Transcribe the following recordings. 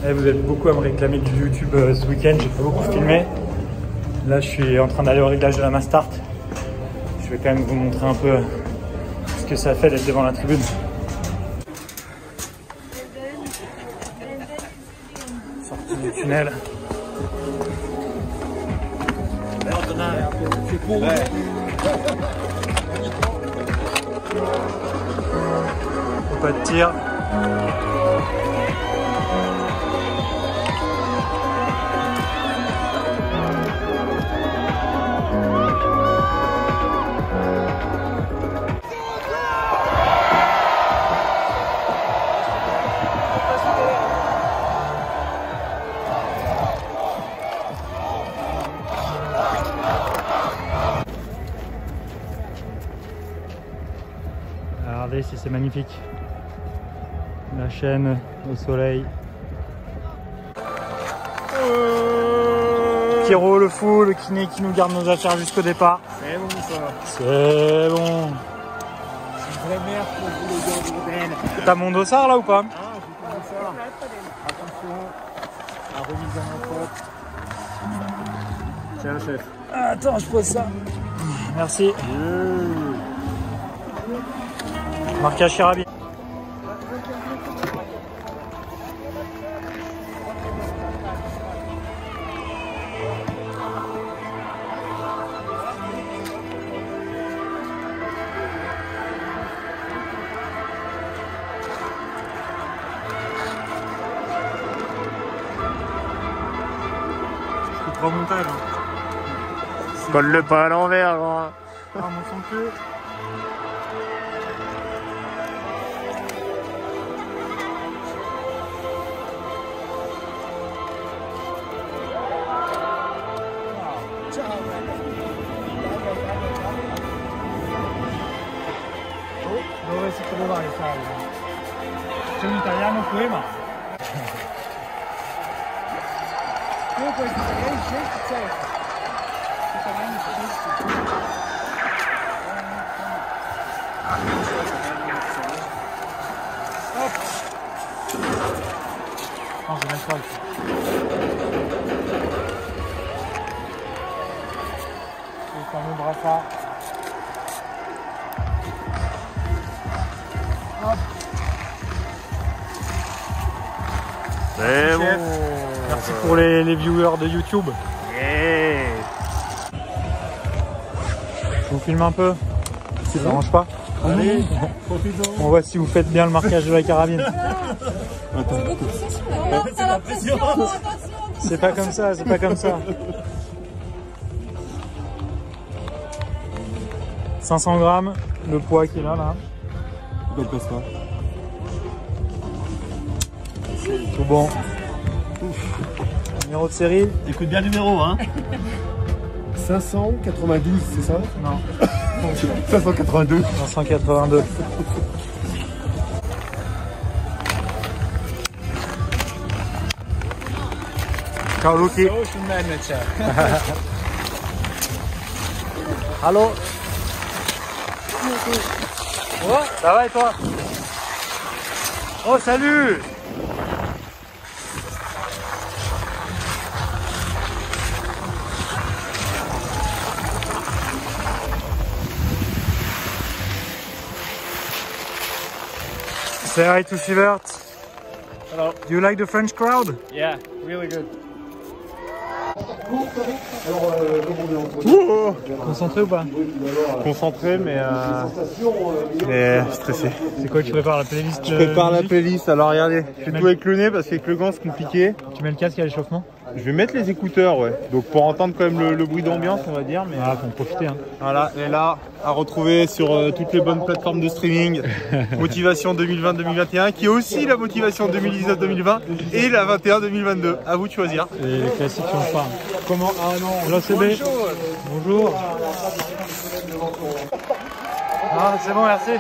Et vous êtes beaucoup à me réclamer du YouTube ce week-end, j'ai pas beaucoup filmé. Là je suis en train d'aller au réglage de la Mastart. Je vais quand même vous montrer un peu ce que ça fait d'être devant la tribune. Sortie du tunnel. Pas de tir. Regardez si c'est magnifique. La chaîne au soleil. Pierrot le fou, le kiné qui nous garde nos affaires jusqu'au départ. C'est bon ça. C'est bon. C'est une vraie merde pour vous les gars urbaines. T'as mon dossard là ou pas? Ah, j'ai tout dossard. Attention, la remise à mon pote. Tiens chef. Attends, je pose ça. Merci. Marquage Chirabi. C'est trop montage. Colle-le pas à l'envers. Hein. Ah, mon son cul. Dove si trovava il salvo? C'è un italiano qui ma... Comunque italiani scelti c'è. Italiani scelti. Hop. Non, je mets pas le fameux brassard. Hop. C'est bon. Merci pour les viewers de YouTube. Yeah. Je vous filme un peu. Ça ne dérange pas. Allez, profitons. On voit si vous faites bien le marquage de la carabine. C'est pas comme ça, c'est pas comme ça. 500 grammes, le poids qui est là. Belle passe pas. Tout bon. Numéro de série? Écoute bien le numéro, hein. 592, c'est ça? Non. 582. 582. Ciao Lucky. Social manager. Allô? Oh, ça va et toi? Oh, salut! Say hi to Sivert. Hello. Do you like the French crowd? Yeah, really good. Concentré ou pas? Concentré mais stressé. C'est quoi, tu prépares la playlist? Je prépare la playlist, alors regardez, je fais tout avec le nez parce qu'avec le gant c'est compliqué. Tu mets le casque à l'échauffement? Je vais mettre les écouteurs, ouais. Donc pour entendre quand même le bruit d'ambiance on va dire. Mais Ah, faut en profiter hein. voilà, et là à retrouver sur toutes les bonnes plateformes de streaming. Motivation 2020-2021 qui est aussi la motivation 2019-2020 et la 21-2022. À vous de choisir. Et les classiques qui en parlent. Comment? Ah non, Hello CB. Bonjour. Ah, c'est bon, merci.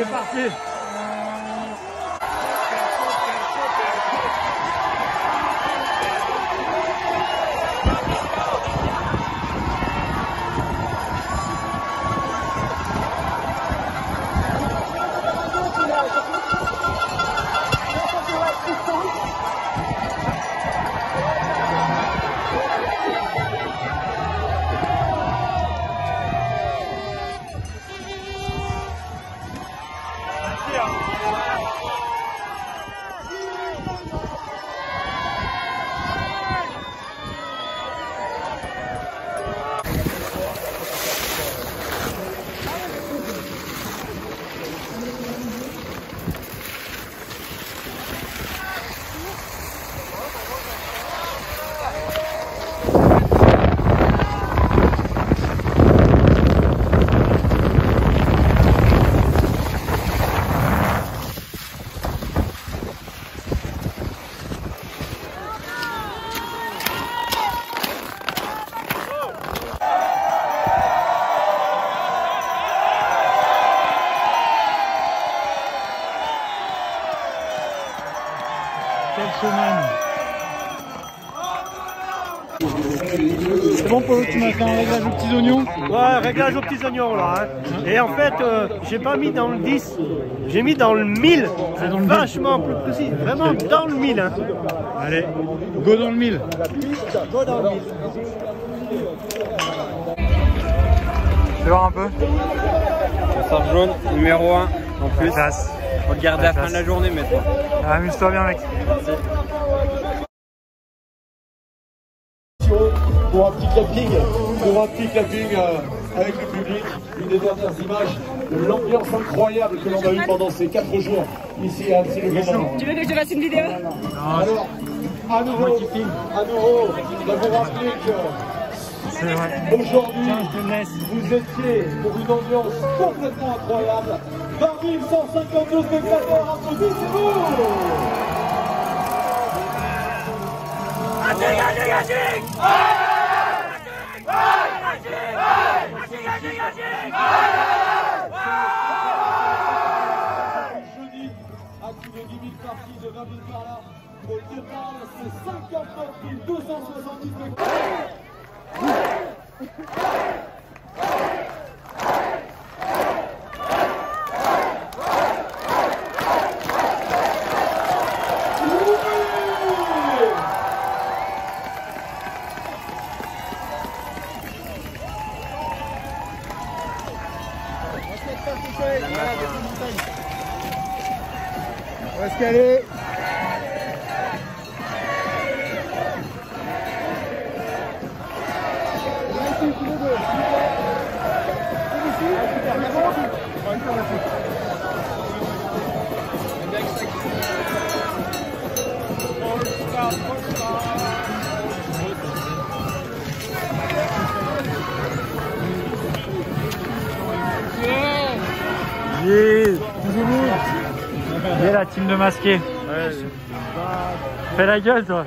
C'est parti. Quelle semaine. C'est bon Polo, tu m'as fait un réglage aux petits oignons? Ouais, réglage aux petits oignons là. Hein. Et en fait, j'ai pas mis dans le 10, j'ai mis dans le 1000. C'est vachement plus précis, vraiment dans le 1000. Hein. Allez, go dans le 1000. Go dans le 1000. Fais voir un peu. Le sort jaune, numéro 1 en plus. Classe. On le garde à la fin de la journée maintenant. Amuse-toi bien mec. Pour un petit clapping avec le public, une des dernières images de l'ambiance incroyable que l'on a eue pendant ces 4 jours ici à Annecy-le-Grand. Tu veux que je te fasse une vidéo? Alors, à nouveau, je vais vous rappeler que aujourd'hui, vous étiez pour une ambiance complètement incroyable. 20 152 spectateurs, applaudissez-vous! Jeudi, à plus de 10 000 parties, de 20 000 par là. Au total, c'est 59 270 spectateurs. Où est-ce qu'elle est? Et la team de masqués. Fais la gueule toi.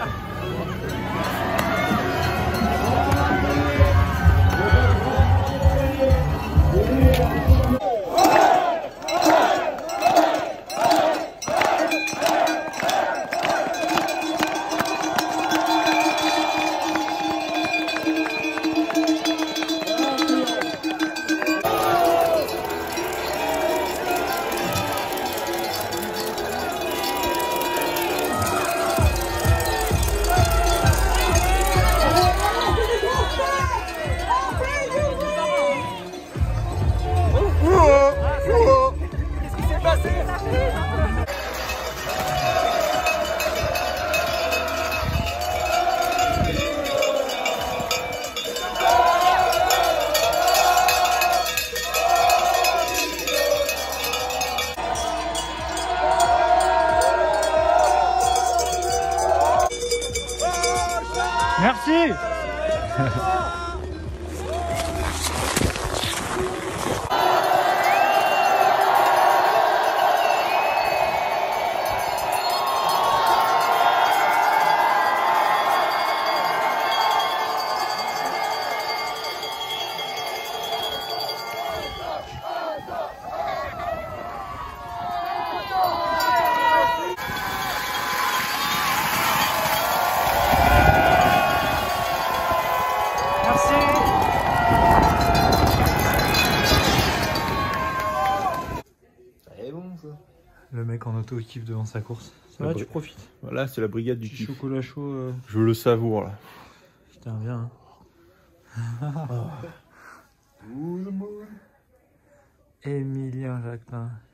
Merci. est bon ça. Le mec en auto kiffe devant sa course. Ça va, tu profites. Voilà, c'est la brigade du Petit kiff. chocolat chaud. Je le savoure là. Putain, bien. Hein. Émilien Jacquelin.